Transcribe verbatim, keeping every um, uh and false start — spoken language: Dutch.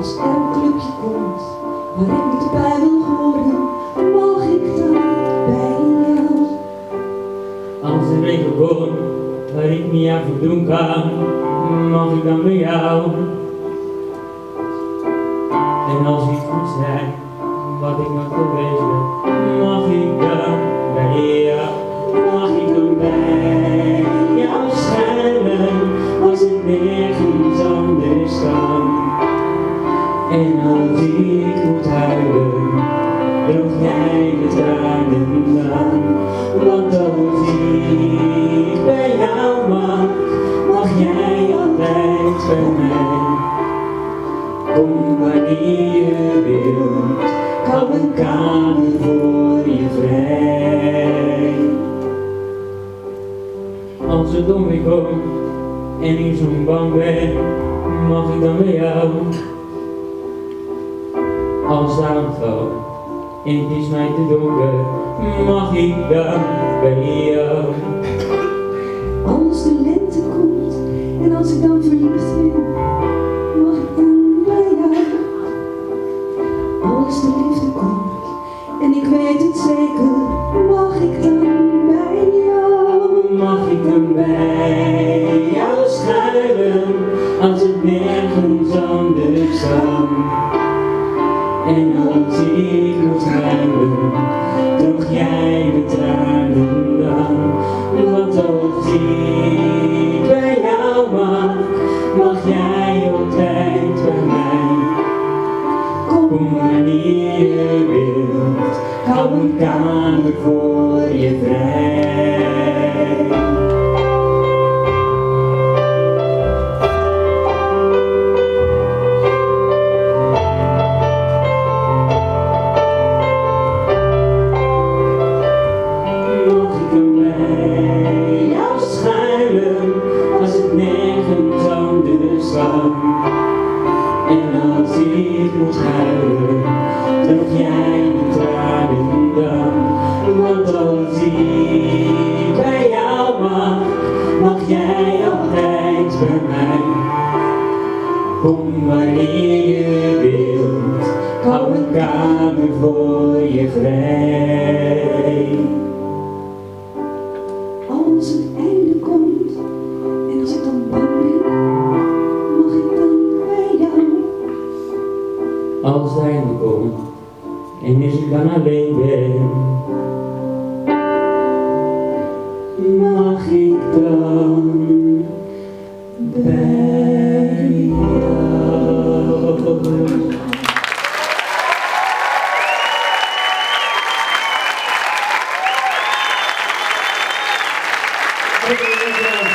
Als er een clubje komt waar ik niet bij wil horen, mag ik dan bij jou? Als er regen komt waar ik niet aan voldoen kan, mag ik dan bij jou? En als ik goed zijn wat ik nog geweest ben, mag ik dan bij jou? Mag ik dan bij jou schuilen als het nergens anders kan? En als ik moet huilen, droog jij de tranen dan. Want als ik bij jou mag, mag jij altijd bij mij. Kom wanneer je wilt, ik hou een kamer voor je vrij. Als het donker komt en ik zo bang ben, mag ik dan bij jou? Als de avond valt en het is mij te donker, mag ik dan bij jou? Als de lente komt en als ik dan verliefd ben, mag ik dan bij jou? Als de liefde komt en ik weet het zeker, mag ik dan bij jou? Mag ik dan bij jou schuilen als het nergens anders kan? En als ik moet huilen, droog jij de tranen dan. Want als ik bij jou mag, mag jij altijd bij mij. Kom wanneer je wilt, ik hou een kamer voor je vrij. En als ik moet huilen, droog jij de tranen dan. Want als ik bij jou mag, mag jij altijd bij mij. Kom wanneer je wilt, ik hou een kamer voor je vrij. Als het einde komt en als ik dan bang ben, mag ik dan bij jou? Als het einde komt en is ik dan alleen ben, mag ik dan bij jou?